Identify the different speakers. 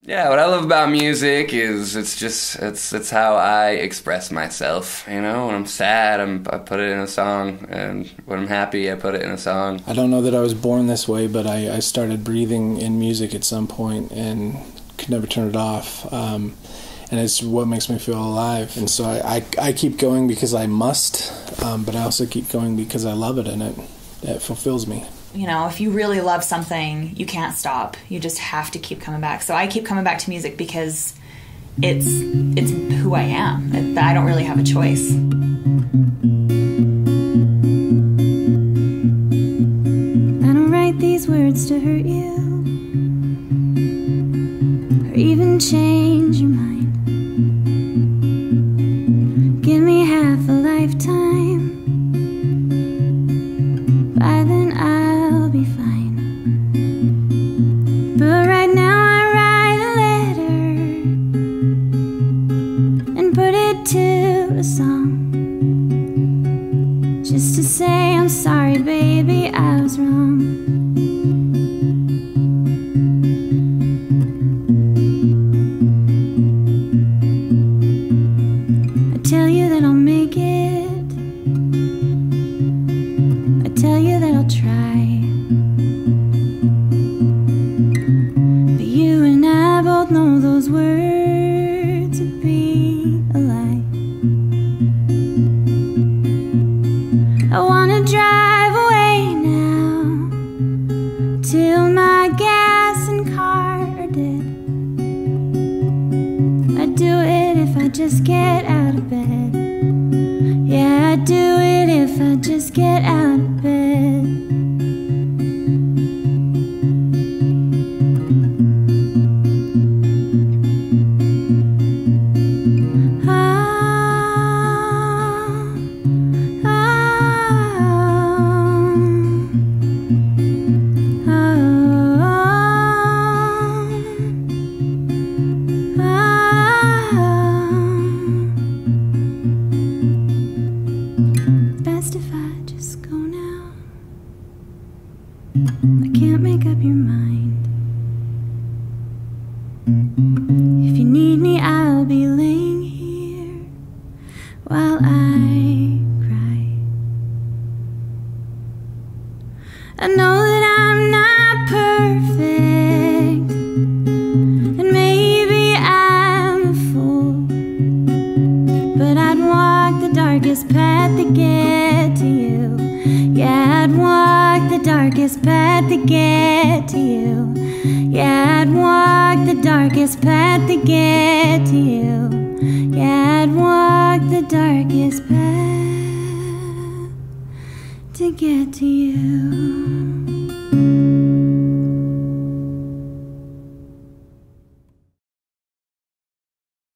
Speaker 1: Yeah, what I love about music is it's how I express myself. You know, when I'm sad, I put it in a song, and when I'm happy, I put it in a song.
Speaker 2: I don't know that I was born this way, but I started breathing in music at some point and could never turn it off. And it's what makes me feel alive. And so I keep going because I must, but I also keep going because I love it, and it fulfills me.
Speaker 3: You know, if you really love something, you can't stop. You just have to keep coming back. So I keep coming back to music because it's who I am. I don't really have a choice.
Speaker 4: I don't write these words to hurt you or even change your mind. Give me half a lifetime, by then I'll be fine. But right now I write a letter and put it to a song, just to say I'm sorry, baby, I was wrong. I tell you that I'll make it, I tell you that I'll try, but you and I both know those words would be a lie. I wanna drive away now, till my gas and car are dead. I'd do it if I just get out of bed. Yeah, I'd do it if I just get out of bed. Best if I just go now. I can't make up your mind. If you need me, I'll be laying here while I cry. I know that I'm not perfect, and maybe I'm a fool, but I'd walk the darkest path to get to you. Yeah, I'd walk the darkest path to get to you. Yeah, I'd walk the darkest path to get to you. Yeah, I'd walk the darkest path to get to you.